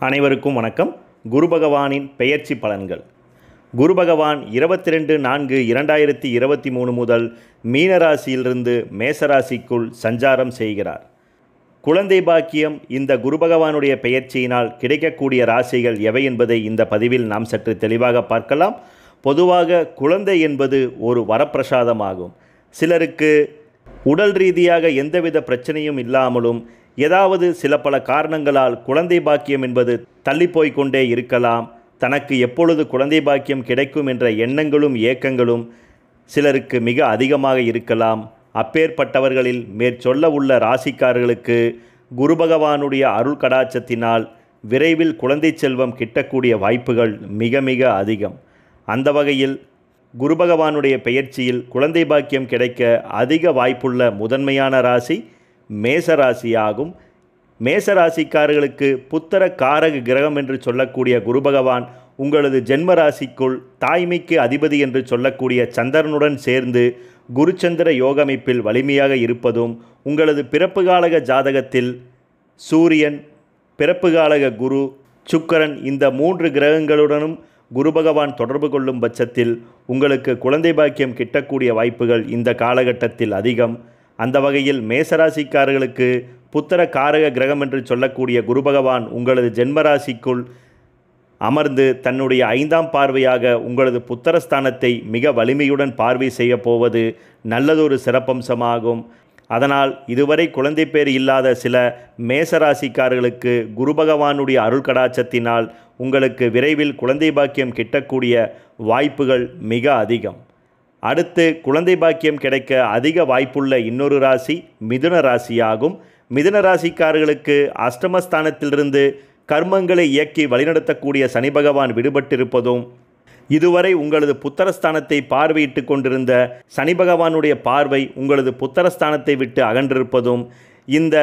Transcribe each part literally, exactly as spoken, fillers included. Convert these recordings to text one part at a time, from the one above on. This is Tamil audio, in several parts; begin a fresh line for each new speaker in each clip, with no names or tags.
அனைவருக்கும் வணக்கம். குரு பகவானின் பெயர்ச்சி பலன்கள். குரு பகவான் இருபத்தி ரெண்டு நான்கு இரண்டாயிரத்தி இருபத்தி மூணு முதல் மீனராசியிலிருந்து மேசராசிக்குள் சஞ்சாரம் செய்கிறார். குழந்தை பாக்கியம் இந்த குரு பகவானுடைய பெயர்ச்சியினால் கிடைக்கக்கூடிய ராசிகள் எவை என்பதை இந்த பதிவில் நாம் சற்று தெளிவாக பார்க்கலாம். பொதுவாக குழந்தை என்பது ஒரு வரப்பிரசாதமாகும். சிலருக்கு உடல் ரீதியாக எந்தவித பிரச்சனையும் இல்லாமலும் ஏதாவது சில பல காரணங்களால் குழந்தை பாக்கியம் என்பது தள்ளிப்போய் கொண்டே இருக்கலாம். தனக்கு எப்பொழுது குழந்தை பாக்கியம் கிடைக்கும் என்ற எண்ணங்களும் ஏக்கங்களும் சிலருக்கு மிக அதிகமாக இருக்கலாம். அப்பேற்பட்டவர்களில் மேற்சொல்ல உள்ள ராசிக்காரர்களுக்கு குரு பகவானுடைய அருள் கடாட்சத்தினால் விரைவில் குழந்தை செல்வம் கிட்டக்கூடிய வாய்ப்புகள் மிக மிக அதிகம். அந்த வகையில் குரு பகவானுடைய பெயர்ச்சியில் குழந்தை பாக்கியம் கிடைக்க அதிக வாய்ப்புள்ள முதன்மையான ராசி மேசராசியாகும். மேசராசிக்காரர்களுக்கு புத்திர காரக கிரகம் என்று சொல்லக்கூடிய குரு பகவான் உங்களது ஜென்ம ராசிக்குள் தாய்மைக்கு அதிபதி என்று சொல்லக்கூடிய சந்திரனுடன் சேர்ந்து குருச்சந்திர யோகமைப்பில் வலிமையாக இருப்பதும், உங்களது பிறப்பு காலக ஜாதகத்தில் சூரியன், பிறப்பு காலக குரு, சுக்கிரன் இந்த மூன்று கிரகங்களுடனும் குரு பகவான் தொடர்பு கொள்ளும் பட்சத்தில் உங்களுக்கு குழந்தை பாக்கியம் கிட்டக்கூடிய வாய்ப்புகள் இந்த காலகட்டத்தில் அதிகம். அந்த வகையில் மேசராசிக்காரர்களுக்கு புத்திர காரக கிரகம் என்று சொல்லக்கூடிய குரு பகவான் உங்களது ஜென்மராசிக்குள் அமர்ந்து தன்னுடைய ஐந்தாம் பார்வையாக உங்களது புத்திரஸ்தானத்தை மிக வலிமையுடன் பார்வை செய்ய போவது நல்லதொரு சிறப்பம்சமாகும். அதனால் இதுவரை குழந்தை பேர் இல்லாத சில மேசராசிக்காரர்களுக்கு குரு பகவானுடைய அருள் கடாட்சத்தினால் உங்களுக்கு விரைவில் குழந்தை பாக்கியம் கிட்டக்கூடிய வாய்ப்புகள் மிக அதிகம். அடுத்து குழந்தை பாக்கியம் கிடைக்க அதிக வாய்ப்புள்ள இன்னொரு ராசி மிதுன ராசியாகும். மிதுன ராசிக்காரர்களுக்கு அஷ்டமஸ்தானத்திலிருந்து கர்மங்களை இயக்கி வழிநடத்தக்கூடிய சனி பகவான் விடுபட்டிருப்பதும், இதுவரை உங்களது புத்திரஸ்தானத்தை பார்வையிட்டு கொண்டிருந்த சனி பகவானுடைய பார்வை உங்களது புத்திரஸ்தானத்தை விட்டு அகன்றிருப்பதும், இந்த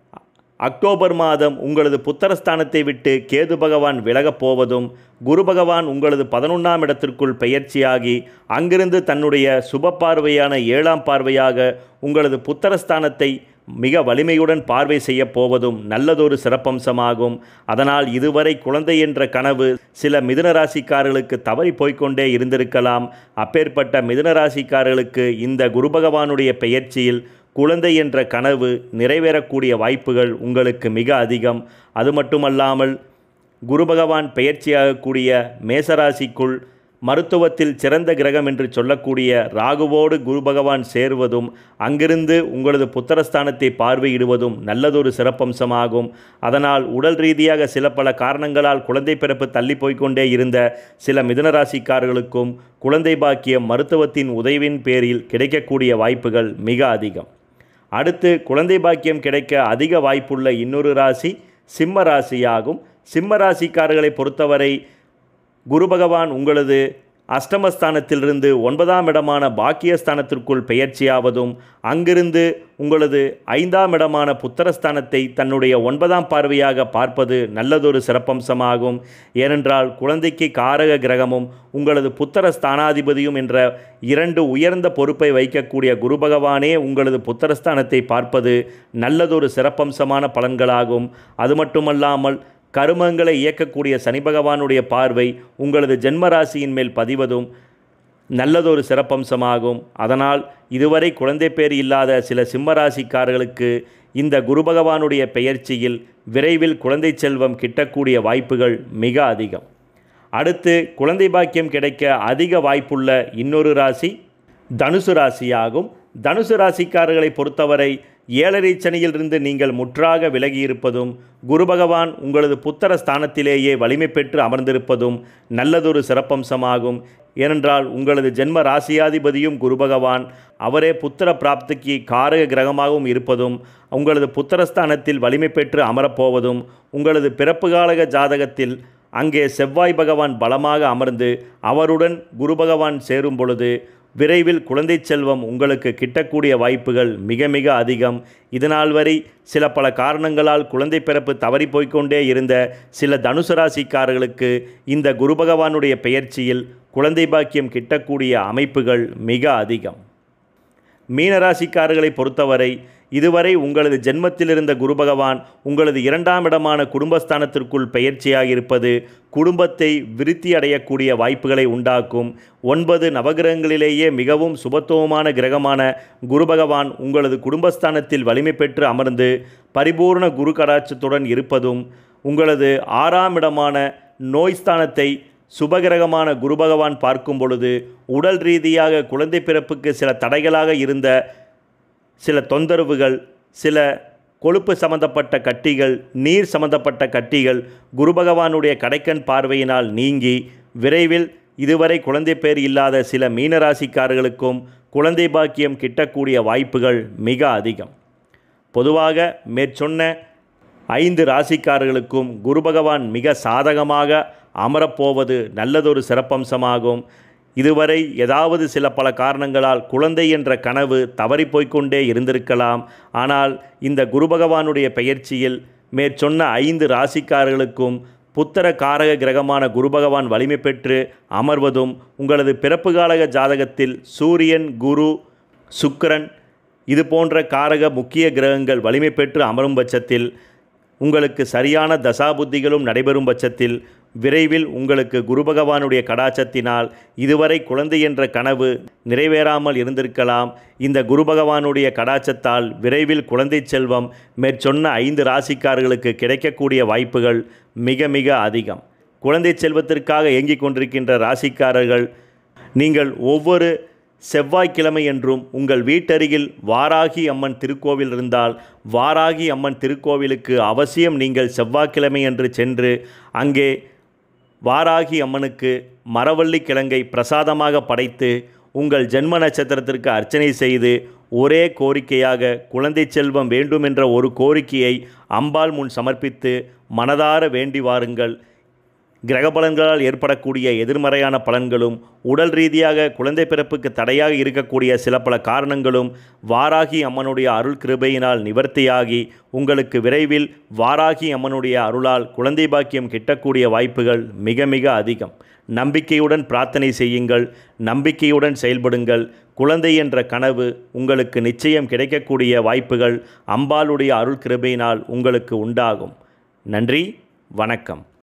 அக்டோபர் மாதம் உங்களது புத்திரஸ்தானத்தை விட்டு கேது பகவான் விலகப் போவதும், குரு பகவான் உங்களது பதினொன்றாம் இடத்திற்குள் பெயர்ச்சியாகி அங்கிருந்து தன்னுடைய சுப பார்வையான ஏழாம் பார்வையாக உங்களது புத்திரஸ்தானத்தை மிக வலிமையுடன் பார்வை செய்ய போவதும் நல்லதொரு சிறப்பம்சமாகும். அதனால் இதுவரை குழந்தை என்ற கனவு சில மிதுன ராசிக்காரர்களுக்கு தவறி போய்கொண்டே இருந்திருக்கலாம். அப்பேற்பட்ட மிதுன ராசிக்காரர்களுக்கு இந்த குரு பகவானுடைய பெயர்ச்சியில் குழந்தை என்ற கனவு நிறைவேறக்கூடிய வாய்ப்புகள் உங்களுக்கு மிக அதிகம். அது மட்டுமல்லாமல் குரு பகவான் பெயர்ச்சியாகக்கூடிய மேசராசிக்குள் மருத்துவத்தில் சிறந்த கிரகம் என்று சொல்லக்கூடிய ராகுவோடு குரு பகவான் சேருவதும், அங்கிருந்து உங்களது புத்திரஸ்தானத்தை பார்வையிடுவதும் நல்லதொரு சிறப்பம்சமாகும். அதனால் உடல் ரீதியாக சில பல காரணங்களால் குழந்தை பிறப்பு தள்ளி போய்கொண்டே இருந்த சில மிதுனராசிக்காரர்களுக்கும் குழந்தை பாக்கியம் மருத்துவத்தின் உதவியின் பேரில் கிடைக்கக்கூடிய வாய்ப்புகள் மிக அதிகம். அடுத்து குழந்தை பாக்கியம் கிடைக்க அதிக வாய்ப்புள்ள இன்னொரு ராசி சிம்ம ராசியாகும். சிம்ம ராசிக்காரர்களை பொறுத்தவரை குரு பகவான் உங்களது அஷ்டமஸ்தானத்திலிருந்து ஒன்பதாம் இடமான பாக்கியஸ்தானத்திற்குள் பெயர்ச்சியாவதும், அங்கிருந்து உங்களது ஐந்தாம் இடமான புத்திரஸ்தானத்தை தன்னுடைய ஒன்பதாம் பார்வையாக பார்ப்பது நல்லதொரு சிறப்பம்சமாகும். ஏனென்றால் குழந்தைக்கு காரக கிரகமும் உங்களது புத்திரஸ்தானாதிபதியும் என்ற இரண்டு உயர்ந்த பொறுப்பை வைக்கக்கூடிய குரு பகவானே உங்களது புத்திரஸ்தானத்தை பார்ப்பது நல்லதொரு சிறப்பம்சமான பலன்களாகும். அது மட்டுமல்லாமல் கருமங்களை இயக்கக்கூடிய சனி பகவானுடைய பார்வை உங்களது ஜென்மராசியின் மேல் பதிவதும் நல்லதொரு சிறப்பம்சமாகும். அதனால் இதுவரை குழந்தை பேர் இல்லாத சில சிம்மராசிக்காரர்களுக்கு இந்த குரு பகவானுடைய பெயர்ச்சியில் விரைவில் குழந்தை செல்வம் கிட்டக்கூடிய வாய்ப்புகள் மிக அதிகம். அடுத்து குழந்தை பாக்கியம் கிடைக்க அதிக வாய்ப்புள்ள இன்னொரு ராசி தனுசு ராசியாகும். தனுசு ராசிக்காரர்களை பொறுத்தவரை ஏழரை சனியிலிருந்து நீங்கள் முற்றாக விலகியிருப்பதும், குரு பகவான் உங்களது புத்திர ஸ்தானத்திலேயே வலிமை பெற்று அமர்ந்திருப்பதும் நல்லதொரு சிறப்பம்சமாகும். ஏனென்றால் உங்களது ஜென்ம ராசியாதிபதியும் குரு பகவான், அவரே புத்திர பிராப்திக்கு காரக கிரகமாகவும் இருப்பதும், உங்களது புத்திரஸ்தானத்தில் வலிமை பெற்று அமரப்போவதும், உங்களது பிறப்பு காலக ஜாதகத்தில் அங்கே செவ்வாய் பகவான் பலமாக அமர்ந்து அவருடன் குரு பகவான் சேரும் பொழுது விரைவில் குழந்தை செல்வம் உங்களுக்கு கிட்டக்கூடிய வாய்ப்புகள் மிக மிக அதிகம். இதனால் வரை சில பல காரணங்களால் குழந்தை பிறப்பு தவறி போய்கொண்டே இருந்த சில தனுசு ராசிக்காரர்களுக்கு இந்த குரு பகவானுடைய பெயர்ச்சியில் குழந்தை பாக்கியம் கிட்டக்கூடிய அமைப்புகள் மிக அதிகம். மீனராசிக்காரர்களை பொறுத்தவரை இதுவரை உங்களது ஜென்மத்தில் இருந்த குரு பகவான் உங்களது இரண்டாம் இடமான குடும்பஸ்தானத்திற்குள் பெயர்ச்சியாக இருப்பது குடும்பத்தை விருத்தி அடையக்கூடிய வாய்ப்புகளை உண்டாக்கும். ஒன்பது நவகிரகங்களிலேயே மிகவும் சுபத்துவமான கிரகமான குரு பகவான் உங்களது குடும்பஸ்தானத்தில் வலிமை பெற்று அமர்ந்து பரிபூர்ண குரு கடாட்சத்துடன் இருப்பதும் உங்களது ஆறாம் இடமான நோய்ஸ்தானத்தை சுபகிரகமான குரு பகவான் பார்க்கும் பொழுது உடல் ரீதியாக குழந்தை பிறப்புக்கு சில தடைகளாக இருந்த சில தொந்தரவுகள், சில கொழுப்பு சம்பந்தப்பட்ட கட்டிகள், நீர் சம்பந்தப்பட்ட கட்டிகள் குரு பகவானுடைய கடைக்கண் பார்வையினால் நீங்கி விரைவில் இதுவரை குழந்தை பேர் இல்லாத சில மீனராசிக்காரர்களுக்கும் குழந்தை பாக்கியம் கிட்டக்கூடிய வாய்ப்புகள் மிக அதிகம். பொதுவாக மேற்சொன்ன ஐந்து ராசிக்காரர்களுக்கும் குரு பகவான் மிக சாதகமாக அமரப்போவது நல்லதொரு சிறப்பம்சமாகும். இதுவரை ஏதாவது சில பல காரணங்களால் குழந்தை என்ற கனவு தவறிப்போய்கொண்டே இருந்திருக்கலாம். ஆனால் இந்த குரு பகவானுடைய பெயர்ச்சியில் மேற்சொன்ன ஐந்து ராசிக்காரர்களுக்கும் புத்திர காரக கிரகமான குரு பகவான் வலிமை பெற்று அமர்வதும் உங்களது பிறப்பு காலக ஜாதகத்தில் சூரியன், குரு, சுக்கிரன் இது போன்ற காரக முக்கிய கிரகங்கள் வலிமை பெற்று அமரும் பட்சத்தில் உங்களுக்கு சரியான தசாபுத்திகளும் நடைபெறும் பட்சத்தில் விரைவில் உங்களுக்கு குரு பகவானுடைய கடாட்சத்தினால் இதுவரை குழந்தை என்ற கனவு நிறைவேறாமல் இருந்திருக்கலாம். இந்த குரு பகவானுடைய கடாட்சத்தால் விரைவில் குழந்தை செல்வம் மேற்சொன்ன ஐந்து ராசிக்காரர்களுக்கு கிடைக்கக்கூடிய வாய்ப்புகள் மிக மிக அதிகம். குழந்தை செல்வத்திற்காக ஏங்கிக் கொண்டிருக்கின்ற ராசிக்காரர்கள் நீங்கள் ஒவ்வொரு செவ்வாய்க்கிழமை என்றும் உங்கள் வீட்டருகில் வாராகி அம்மன் திருக்கோவில் இருந்தால் வாராகி அம்மன் திருக்கோவிலுக்கு அவசியம் நீங்கள் செவ்வாய்க்கிழமை என்று சென்று அங்கே வாராகி அம்மனுக்கு மரவள்ளி கிழங்கை பிரசாதமாக படைத்து உங்கள் ஜென்ம நட்சத்திரத்திற்கு அர்ச்சனை செய்து ஒரே கோரிக்கையாக குழந்தை செல்வம் வேண்டும் என்ற ஒரு கோரிக்கையை அம்பாள் முன் சமர்ப்பித்து மனதார வேண்டி வாருங்கள். கிரக பலன்களால் ஏற்படக்கூடிய எதிர்மறையான பலன்களும் உடல் ரீதியாக குழந்தை பிறப்புக்கு தடையாக இருக்கக்கூடிய சில பல காரணங்களும் வாராகி அம்மனுடைய அருள் கிருபையினால் நிவர்த்தியாகி உங்களுக்கு விரைவில் வாராகி அம்மனுடைய அருளால் குழந்தை பாக்கியம் கிட்டக்கூடிய வாய்ப்புகள் மிக மிக அதிகம். நம்பிக்கையுடன் பிரார்த்தனை செய்யுங்கள், நம்பிக்கையுடன் செயல்படுங்கள். குழந்தை என்ற கனவு உங்களுக்கு நிச்சயம் கிடைக்கக்கூடிய வாய்ப்புகள் அம்பாளுடைய அருள் கிருபையினால் உங்களுக்கு உண்டாகும். நன்றி, வணக்கம்.